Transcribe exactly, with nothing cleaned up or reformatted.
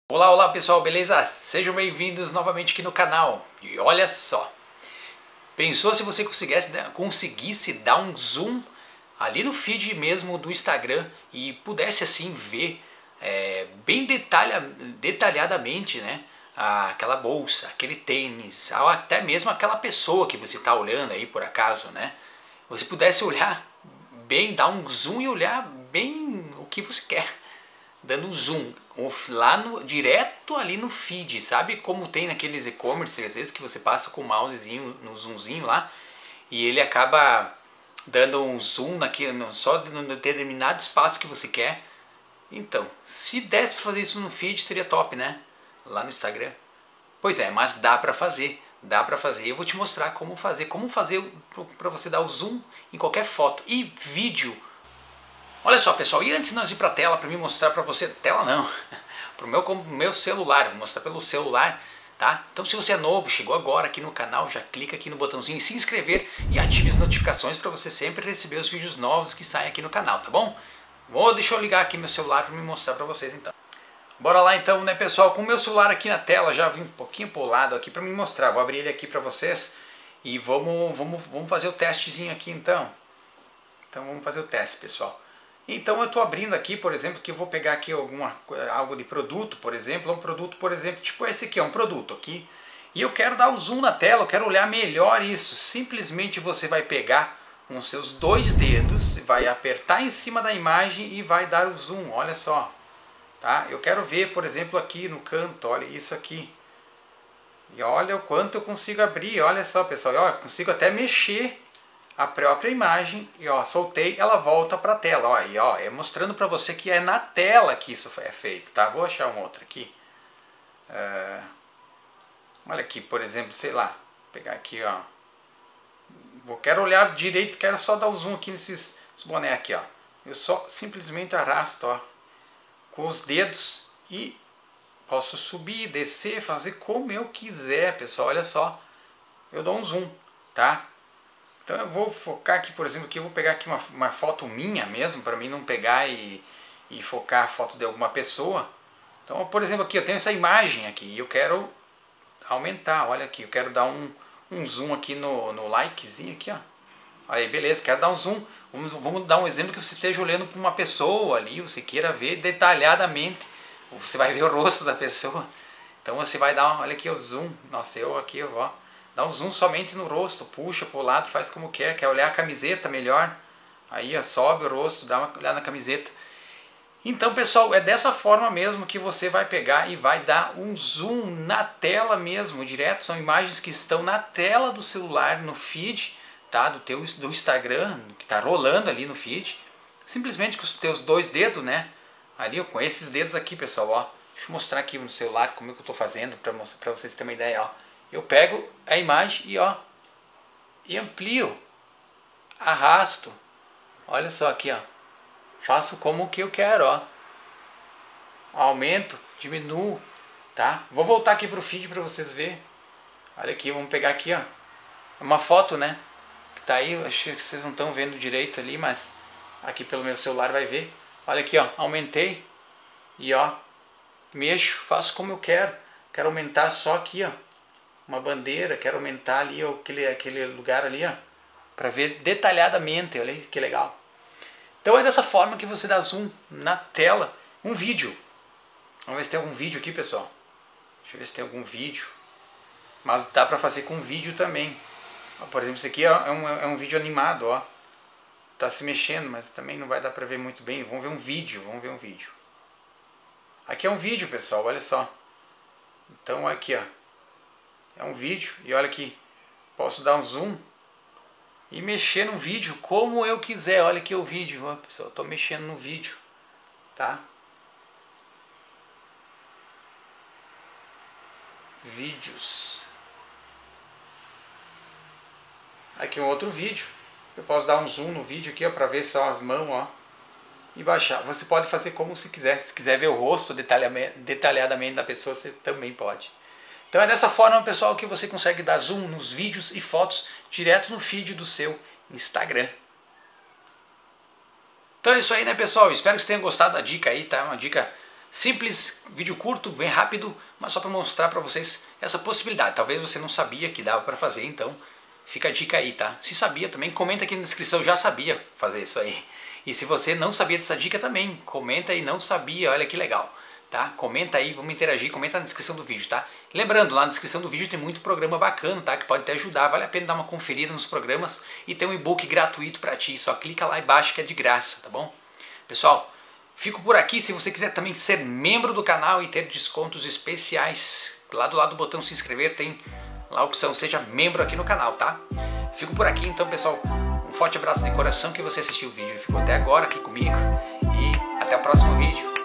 Olá, olá pessoal, beleza? Sejam bem-vindos novamente aqui no canal. E olha só, pensou se você conseguisse, conseguisse dar um zoom ali no feed mesmo do Instagram e pudesse assim ver é, bem detalha, detalhadamente, né, aquela bolsa, aquele tênis, ou até mesmo aquela pessoa que você está olhando aí por acaso, né? Você pudesse olhar bem, dar um zoom e olhar bem o que você quer, dando um zoom lá no, direto ali no feed, sabe como tem naqueles e-commerce às vezes que você passa com o mousezinho no zoomzinho lá e ele acaba dando um zoom naquele, só no determinado espaço que você quer. Então, se desse para fazer isso no feed seria top, né? Lá no Instagram. Pois é, mas dá para fazer, dá para fazer. Eu vou te mostrar como fazer, como fazer para você dar o zoom em qualquer foto e vídeo. Olha só pessoal, e antes de nós ir para a tela, para me mostrar para você, tela não, para o meu, meu celular, vou mostrar pelo celular, tá? Então se você é novo, chegou agora aqui no canal, já clica aqui no botãozinho se inscrever e ative as notificações para você sempre receber os vídeos novos que saem aqui no canal, tá bom? Vou, deixa eu ligar aqui meu celular para me mostrar para vocês então. Bora lá então, né pessoal, com o meu celular aqui na tela, já vim um pouquinho pro lado aqui para me mostrar, vou abrir ele aqui para vocês e vamos, vamos, vamos fazer o testezinho aqui então. Então vamos fazer o teste pessoal. Então eu estou abrindo aqui, por exemplo, que eu vou pegar aqui alguma, algo de produto, por exemplo, um produto, por exemplo, tipo esse aqui, é um produto aqui, e eu quero dar o zoom na tela, eu quero olhar melhor isso. Simplesmente você vai pegar com os seus dois dedos, vai apertar em cima da imagem e vai dar o zoom, olha só, tá? Eu quero ver, por exemplo, aqui no canto, olha isso aqui, e olha o quanto eu consigo abrir, olha só pessoal, eu consigo até mexer a própria imagem e ó, soltei, ela volta para a tela, ó, e ó, é mostrando para você que é na tela que isso é feito, tá? Vou achar um outro aqui. Uh, olha aqui, por exemplo, sei lá, vou pegar aqui, ó, vou quero olhar direito, quero só dar o zoom aqui nesses bonés aqui, ó. Eu só simplesmente arrasto, ó, com os dedos e posso subir, descer, fazer como eu quiser, pessoal. Olha só, eu dou um zoom, tá? Então eu vou focar aqui, por exemplo, que eu vou pegar aqui uma, uma foto minha mesmo, para mim não pegar e, e focar a foto de alguma pessoa. Então, por exemplo, aqui eu tenho essa imagem aqui e eu quero aumentar, olha aqui, eu quero dar um, um zoom aqui no, no likezinho aqui, ó. Aí, beleza, quero dar um zoom. Vamos, vamos dar um exemplo que você esteja olhando para uma pessoa ali, você queira ver detalhadamente, você vai ver o rosto da pessoa. Então você vai dar, olha aqui o zoom, nossa, eu aqui, ó. Dá um zoom somente no rosto, puxa para o lado, faz como quer, quer olhar a camiseta melhor, aí ó, sobe o rosto, dá uma olhada na camiseta. Então pessoal, é dessa forma mesmo que você vai pegar e vai dar um zoom na tela mesmo, direto, são imagens que estão na tela do celular, no feed, tá, do teu do Instagram, que está rolando ali no feed, simplesmente com os teus dois dedos, né, ali ó, com esses dedos aqui pessoal, ó, deixa eu mostrar aqui no celular como é que eu estou fazendo, para mostrar para vocês terem uma ideia, ó. Eu pego a imagem e ó, e amplio, arrasto, olha só aqui ó, faço como que eu quero, ó, aumento, diminuo, tá? Vou voltar aqui pro feed para vocês verem, olha aqui, vamos pegar aqui ó, uma foto né, que tá aí, acho que vocês não estão vendo direito ali, mas aqui pelo meu celular vai ver, olha aqui ó, aumentei, e ó, mexo, faço como eu quero, quero aumentar só aqui ó, uma bandeira, quero aumentar ali aquele, aquele lugar ali, ó, para ver detalhadamente, olha que legal. Então é dessa forma que você dá zoom na tela, um vídeo. Vamos ver se tem algum vídeo aqui, pessoal. Deixa eu ver se tem algum vídeo. Mas dá para fazer com vídeo também. Por exemplo, esse aqui ó, é, um, é um vídeo animado, ó. Tá se mexendo, mas também não vai dar para ver muito bem. Vamos ver um vídeo, vamos ver um vídeo. Aqui é um vídeo, pessoal, olha só. Então aqui, ó. É um vídeo e olha aqui, posso dar um zoom e mexer no vídeo como eu quiser. Olha aqui o vídeo, ó, pessoal, estou mexendo no vídeo, tá? Vídeos. Aqui um outro vídeo. Eu posso dar um zoom no vídeo aqui para ver só as mãos, ó, e baixar. Você pode fazer como se quiser. Se quiser ver o rosto detalhadamente da pessoa, você também pode. Então é dessa forma, pessoal, que você consegue dar zoom nos vídeos e fotos direto no feed do seu Instagram. Então é isso aí, né, pessoal? Espero que vocês tenham gostado da dica aí, tá? Uma dica Simples, vídeo curto, bem rápido, mas só para mostrar para vocês essa possibilidade. Talvez você não sabia que dava para fazer, então fica a dica aí, tá? Se sabia também, comenta aqui na descrição, já sabia fazer isso aí. E se você não sabia dessa dica também, comenta aí, não sabia, olha que legal. Tá? Comenta aí, vamos interagir, comenta na descrição do vídeo, tá? Lembrando, lá na descrição do vídeo tem muito programa bacana, tá? Que pode te ajudar, vale a pena dar uma conferida nos programas e tem um e-book gratuito para ti, só clica lá e baixa que é de graça, tá bom? Pessoal, fico por aqui, se você quiser também ser membro do canal e ter descontos especiais, lá do lado do botão se inscrever tem lá a opção seja membro aqui no canal, tá? Fico por aqui então, pessoal, um forte abraço de coração que você assistiu o vídeo e ficou até agora aqui comigo e até o próximo vídeo.